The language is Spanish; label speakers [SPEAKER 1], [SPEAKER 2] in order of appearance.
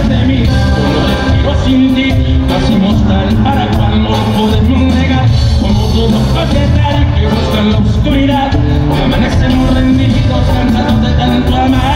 [SPEAKER 1] detrás de mí. Yo no respiro sin ti, así mostrar para cuando podemos negar. Como todos propietarios que buscan la oscuridad, amanecemos rendidos, cansados de tanto amar.